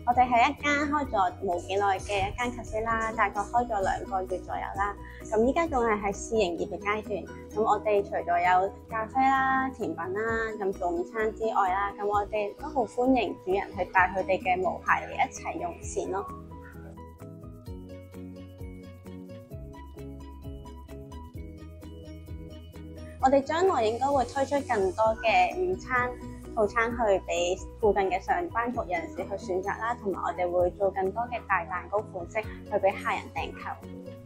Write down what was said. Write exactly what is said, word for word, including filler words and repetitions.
我哋係一間開咗冇幾耐嘅一間咖啡啦，大概開咗兩個月左右啦。咁依家仲係喺試營業嘅階段。咁我哋除咗有咖啡啦、甜品啦、咁早午餐之外啦，咁我哋都好歡迎主人去帶佢哋嘅毛孩嚟一齊用膳咯。我哋將來應該會推出更多嘅午餐套餐去俾附近嘅上班族人士去選擇啦，同埋我哋會做更多嘅大蛋糕款式去俾客人訂購。